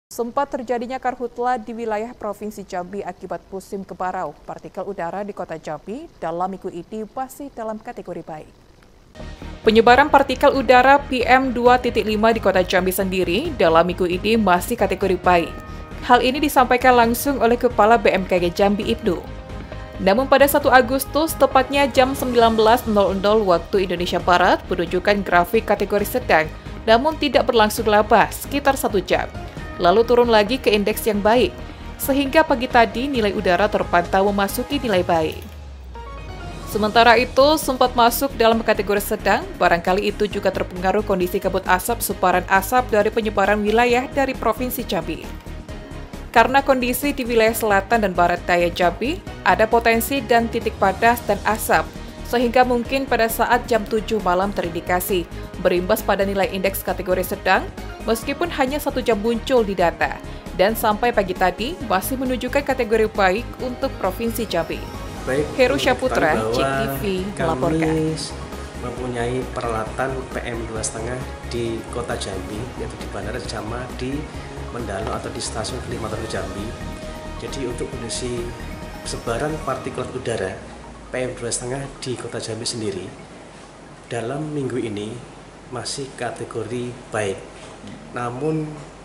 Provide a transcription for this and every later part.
Sempat terjadinya karhutla di wilayah Provinsi Jambi akibat musim kemarau. Partikel udara di kota Jambi dalam minggu ini masih dalam kategori baik. Penyebaran partikel udara PM2.5 di kota Jambi sendiri dalam minggu ini masih kategori baik. Hal ini disampaikan langsung oleh Kepala BMKG Jambi Ibnu. Namun pada 1 Agustus, tepatnya jam 19.00 waktu Indonesia Barat, menunjukkan grafik kategori sedang, namun tidak berlangsung lama, sekitar 1 jam. Lalu turun lagi ke indeks yang baik, sehingga pagi tadi nilai udara terpantau memasuki nilai baik. Sementara itu, sempat masuk dalam kategori sedang, barangkali itu juga terpengaruh kondisi kabut asap sebaran asap dari penyebaran wilayah dari Provinsi Jambi. Karena kondisi di wilayah selatan dan barat daya Jambi, ada potensi dan titik padas dan asap, sehingga mungkin pada saat jam 7 malam terindikasi, berimbas pada nilai indeks kategori sedang, meskipun hanya 1 jam muncul di data, dan sampai pagi tadi masih menunjukkan kategori baik untuk Provinsi Jambi. Baik, Heru Syaputra, JEK TV melaporkan. Kami mempunyai peralatan PM2,5 di Kota Jambi, yaitu di Bandara Jama, di Mendalo atau di Stasiun Klimator Jambi. Jadi untuk kondisi sebaran partikel udara PM2,5 di Kota Jambi sendiri, dalam minggu ini masih kategori baik. Namun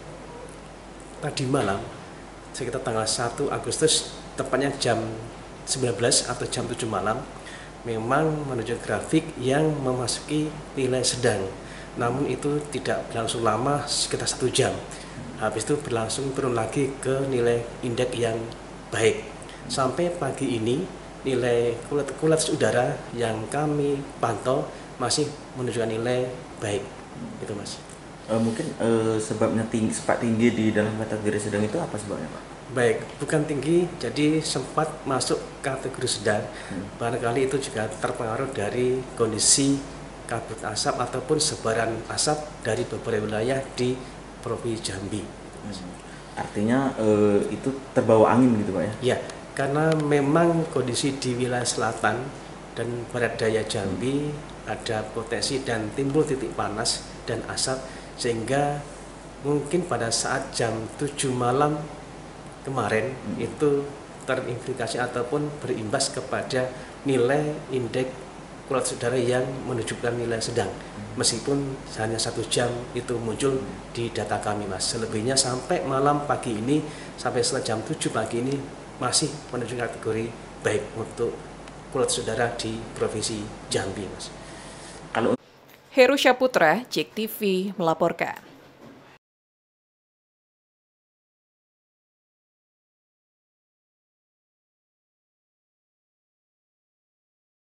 tadi malam sekitar tanggal 1 Agustus tepatnya jam 19 atau jam 7 malam memang menunjukkan grafik yang memasuki nilai sedang. Namun itu tidak berlangsung lama, sekitar 1 jam. Habis itu berlangsung turun lagi ke nilai indeks yang baik. Sampai pagi ini nilai kualitas udara yang kami pantau masih menunjukkan nilai baik. Itu Mas. Mungkin sebabnya sempat tinggi di dalam kategori sedang itu apa sebabnya, Pak? Baik, bukan tinggi, jadi sempat masuk kategori sedang. Barangkali itu juga terpengaruh dari kondisi kabut asap ataupun sebaran asap dari beberapa wilayah di Provinsi Jambi. Artinya itu terbawa angin gitu, Pak ya? Ya, karena memang kondisi di wilayah selatan dan barat daya Jambi ada potensi dan timbul titik panas dan asap, sehingga mungkin pada saat jam 7 malam kemarin itu terimplikasi ataupun berimbas kepada nilai indeks kualitas udara yang menunjukkan nilai sedang. Meskipun hanya 1 jam itu muncul di data kami, Mas. Selebihnya sampai malam pagi ini, sampai setelah jam 7 pagi ini masih menunjukkan kategori baik untuk kualitas udara di Provinsi Jambi, Mas. Heru Syaputra, JEK TV melaporkan.